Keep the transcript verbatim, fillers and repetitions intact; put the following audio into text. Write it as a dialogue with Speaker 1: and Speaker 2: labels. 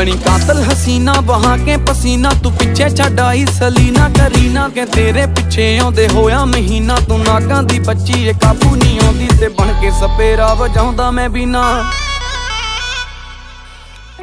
Speaker 1: बनी कातल हसीना बहा के पसीना, तू पिछे छड्ड आई सलीना करीना के तेरे पिछे आउंदे होया महीना। तू नागां दी बच्ची ए काबू नहीं आउंदी ते बन के सपेरा वजाउंदा मैं बिना।